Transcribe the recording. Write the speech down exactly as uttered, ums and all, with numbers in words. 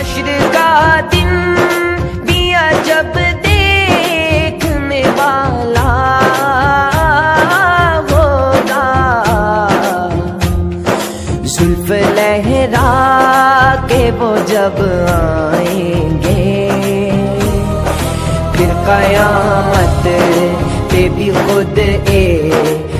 हश्र का दिन दिया जब देखने वाला होगा, जुल्फ लहरा के वो जब आएंगे, फिर कयामत पे भी खुद ए